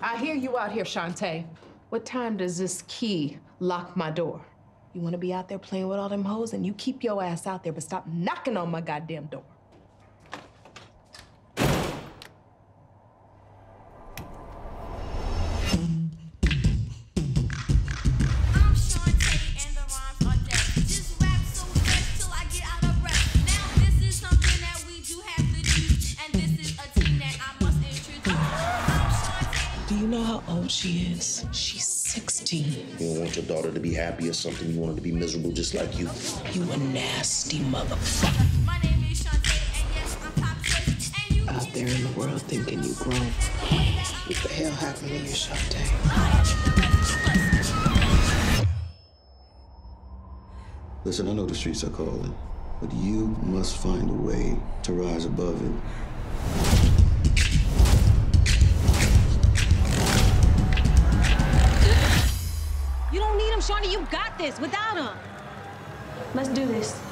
I hear you out here, Shantae. What time does this key lock my door? You wanna be out there playing with all them hoes, and you keep your ass out there, but stop knocking on my goddamn door. Do you know how old she is? She's 16. You don't want your daughter to be happy or something. You want her to be miserable just like you. You a nasty motherfucker. My name is Shantae, and yes, I'm top choice. And you Out there in the world thinking you grown. What the hell happened to you, Shantae? Listen, I know the streets are calling, but you must find a way to rise above it. You don't need him, Shawnee. You got this without him. Let's do this.